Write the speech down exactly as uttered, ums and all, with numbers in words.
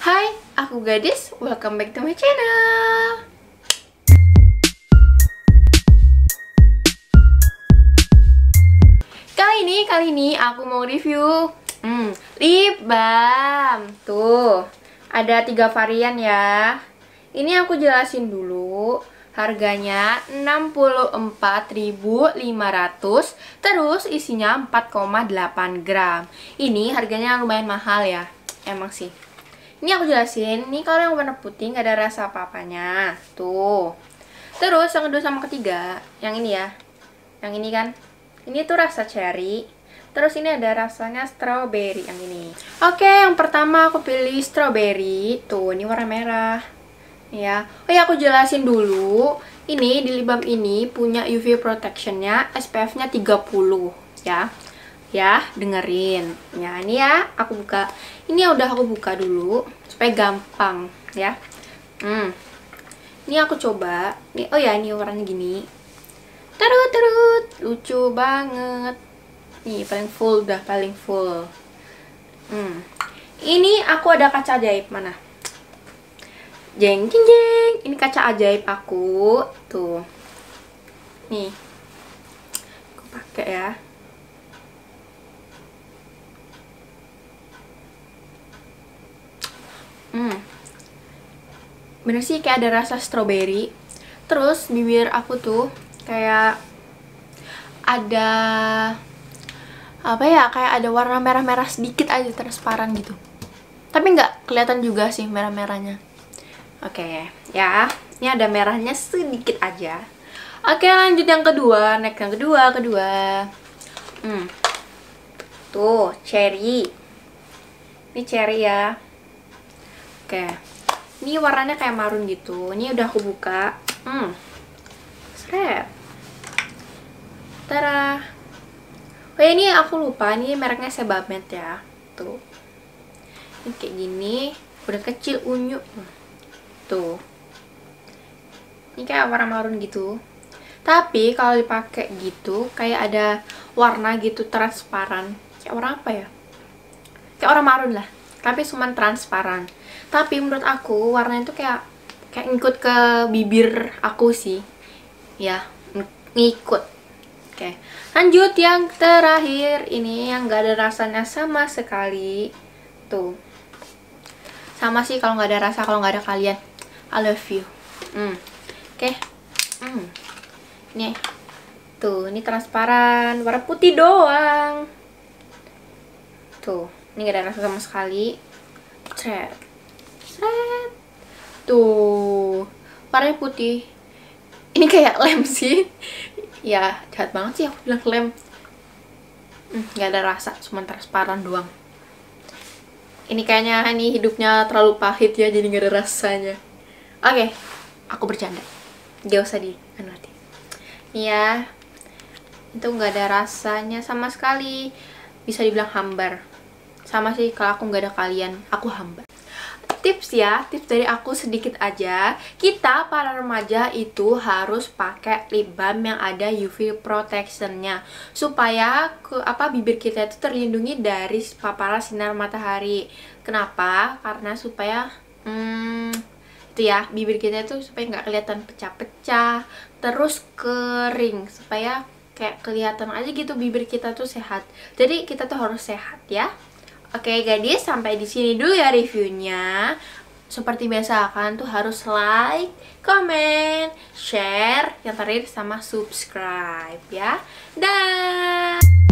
Hai, aku Gadis, welcome back to my channel. Kali ini, kali ini aku mau review hmm, lip balm. Tuh, ada tiga varian ya. Ini aku jelasin dulu. Harganya enam puluh empat ribu lima ratus, terus isinya empat koma delapan gram. Ini harganya lumayan mahal ya, emang sih. Ini aku jelasin, ini kalau yang warna putih nggak ada rasa apa-apanya. Tuh. Terus yang kedua sama ketiga, yang ini ya. Yang ini kan. Ini tuh rasa cherry. Terus ini ada rasanya strawberry yang ini. Oke, yang pertama aku pilih strawberry. Tuh, ini warna merah. Ya. Oh ya, aku jelasin dulu. Ini di lip balm ini punya U V protectionnya, S P F-nya tiga puluh ya. Ya, dengerin. Ya, ini ya, aku buka. Ini ya udah aku buka dulu supaya gampang ya. Hmm. Ini aku coba. Nih, oh ya, ini warnanya gini. Terut terut, lucu banget. Nih, paling full dah, paling full. Hmm. Ini aku ada kaca ajaib mana? Jeng jeng jeng. Ini kaca ajaib aku. Tuh. Nih. Aku pakai ya. Hmm. Bener sih kayak ada rasa strawberry. Terus bibir aku tuh kayak ada apa ya, kayak ada warna merah-merah sedikit aja, transparan gitu. Tapi nggak kelihatan juga sih merah-merahnya. Oke, ya. Ini ada merahnya sedikit aja. Oke, lanjut yang kedua. Next yang kedua, kedua. Hmm. Tuh, cherry. Ini cherry ya. Oke, ini warnanya kayak marun gitu. Ini udah aku buka. Hmm, seret. Tada. Oh ya, ini aku lupa. Ini mereknya Sebamed ya. Tuh. Ini kayak gini. Udah kecil unyu. Tuh. Ini kayak warna marun gitu. Tapi kalau dipakai gitu, kayak ada warna gitu transparan. Kayak warna apa ya? Kayak warna marun lah. Tapi cuma transparan. Tapi menurut aku warnanya itu kayak kayak ngikut ke bibir aku sih. Ya, ngikut. Oke. Lanjut yang terakhir, ini yang gak ada rasanya sama sekali. Tuh. Sama sih kalau nggak ada rasa, kalau nggak ada kalian. I love you. Hmm. Oke. Hmm. Nih. Tuh, ini transparan, warna putih doang. Tuh, ini gak ada rasa sama sekali. Cret. Cret. Tuh, warnanya putih. Ini kayak lem sih. Ya, jahat banget sih aku bilang lem. Hmm, gak ada rasa, cuma transparan doang. Ini kayaknya ini hidupnya terlalu pahit ya, jadi gak ada rasanya. Oke, aku bercanda. Gak usah dianati. Nih ya, itu gak ada rasanya sama sekali. Bisa dibilang hambar. Sama sih kalau aku nggak ada kalian, aku hambar. Tips ya, tips dari aku sedikit aja. Kita para remaja itu harus pakai lip balm yang ada U V protectionnya, supaya ke apa bibir kita itu terlindungi dari paparan sinar matahari. Kenapa? Karena supaya hmm, itu ya, bibir kita itu supaya nggak kelihatan pecah-pecah, terus kering, supaya kayak kelihatan aja gitu bibir kita tuh sehat. Jadi kita tuh harus sehat ya. Oke gadis, sampai di sini dulu ya reviewnya. Seperti biasa kan tuh harus like, comment, share, yang terakhir sama subscribe ya. Dah.